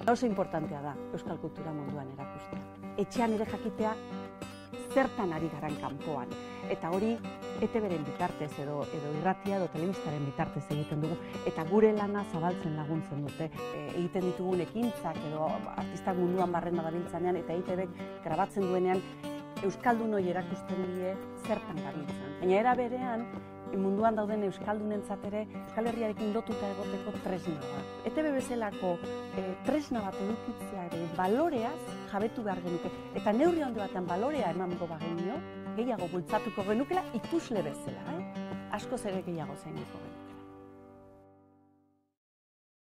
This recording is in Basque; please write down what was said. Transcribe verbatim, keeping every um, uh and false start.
Oso importantea da euskal kultura munduan erakustea. Etxean ere jakitea zertan ari garan kanpoan. Eta hori E T Bren bitartez edo, edo irratia edo telebistaren bitartez egiten dugu. Eta gure lana zabaltzen laguntzen dute. E, egiten ditugun ekintzak edo artistak munduan barren badabiltzanean eta E T Bek grabatzen duenean euskaldun hori erakusten die zertan gabiltzan. Baina era berean, munduan dauden euskaldunentzat ere Euskal Herriarekin lotuta egoteko tresna bat. E T B bezalako e, tresna bat edukitzea ere baloreaz jabetu behar genuke. Eta neurri handi batean balorea emango bagenio, gehiago bultzatuko genukela ikusle bezala, eh? Askoz ere gehiago zainiko genuke.